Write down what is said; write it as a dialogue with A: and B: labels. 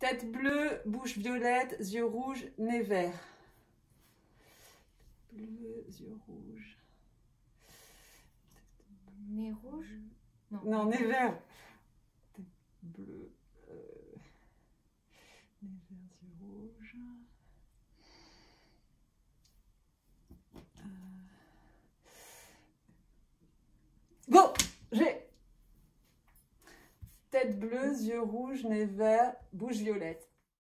A: Tête bleue, bouche violette, yeux rouges, nez vert. Bleu, yeux rouges.
B: Nez rouge?
A: Non, nez vert. Tête bleue, nez vert, yeux rouges. Go! J'ai tête bleue, yeux rouges, nez vert, bouche violette.